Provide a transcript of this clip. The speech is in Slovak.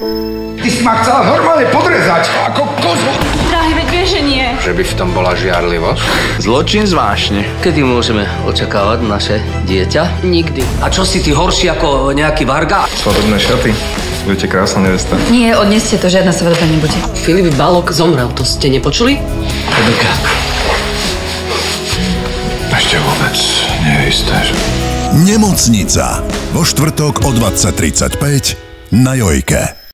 Ty si ma chcela normálne podrezať, ako kozu. Drahý, veď vieš, že nie. Že by v tom bola žiarlivosť? Zločin zvážne. Kedy môžeme očakávať naše dieťa? Nikdy. A čo si ty horší ako nejaký varga? Svadobné šaty. Budete krásna nevesta. Nie, odneste to, žiadna svadba nebude. Filip Balog zomrel, to ste nepočuli? Rebeka. Ešte vôbec nie je isté, že... Nemocnica. Vo štvrtok o 20:35 na Jojke.